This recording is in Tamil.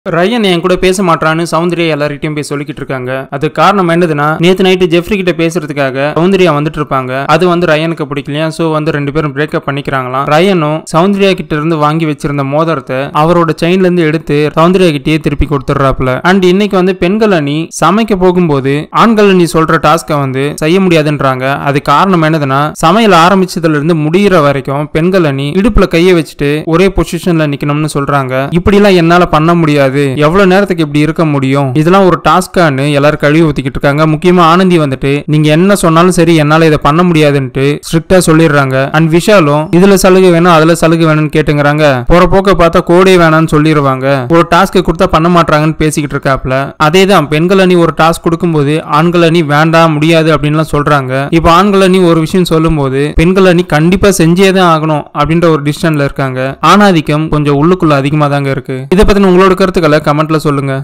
ரயன் என் கூட பேச மாட்டான்னு சௌந்தர்யா எல்லார்கிட்டயும் போய் சொல்லிக்கிட்டு இருக்காங்க. அது காரணம் என்னதுன்னா, நேத்து நைட்டு ஜெஃப்ரி கிட்ட பேசுறதுக்காக சௌந்தர்யா வந்துட்டு இருப்பாங்க. அது ரயனுக்கு பிடிக்கலையா. சோ ரெண்டு பேரும் பிரேக்கப் பண்ணிக்கிறாங்களாம். ரயனும் சௌந்தர்யா கிட்ட இருந்து வாங்கி வச்சிருந்த மோதிரத்தை அவரோட செயின்ல இருந்து எடுத்து சௌந்தர்யா கிட்டே திருப்பி கொடுத்துடுறாப்ல. அண்ட் இன்னைக்கு பெண்கள் அணி சமைக்க போகும்போது ஆண்கள் அணி சொல்ற டாஸ்கை செய்ய முடியாதுன்றாங்க. அது காரணம் என்னதுன்னா, சமையல் ஆரம்பிச்சதுல இருந்து முடிகிற வரைக்கும் பெண்கள் அணி இடுப்புல கைய வச்சுட்டு ஒரே பொசிஷன்ல நிக்கணும்னு சொல்றாங்க. இப்படி எல்லாம் என்னால பண்ண முடியாது, எவ்வளவு நேரத்துக்கு இப்படி இருக்க முடியும், இதெல்லாம் ஒரு டாஸ்கான்னு எல்லாரும் கழுவி ஊத்திக்கிட்டு இருக்காங்க. முக்கியமா ஆனந்தி நீங்க என்ன சொன்னாலும் சரி என்னால இதை பண்ண முடியாதுன்ட்டு ஸ்ட்ரிக்டா சொல்லிடுறாங்க. அண்ட் விஷாலும் இதுல சலுகை வேணும் அதுல சலுகை வேணும்னு கேட்டுங்கிறாங்க. போற போக்க பார்த்தா கோடே வேணாம்னு சொல்லிடுவாங்க. ஒரு டாஸ்க் கொடுத்தா பண்ண மாட்டாங்கன்னு பேசிக்கிட்டு இருக்காப்ல. அதேதான் பெண்கள் அணி ஒரு டாஸ்க் கொடுக்கும்போது ஆண்கள் அணி வேண்டாம் முடியாது அப்படின்னு சொல்றாங்க. இப்ப ஆண்கள் அணி ஒரு விஷயம் சொல்லும் போது பெண்கள் அணி கண்டிப்பா செஞ்சேதான் ஆகணும் அப்படின்ற ஒரு டிசிஷன்ல இருக்காங்க. ஆணாதிக்கம் கொஞ்சம் உள்ளுக்குள்ள அதிகமா தாங்க இருக்கு. இதை பத்தின உங்களோட கருத்துக்களை கமெண்ட்ல சொல்லுங்க.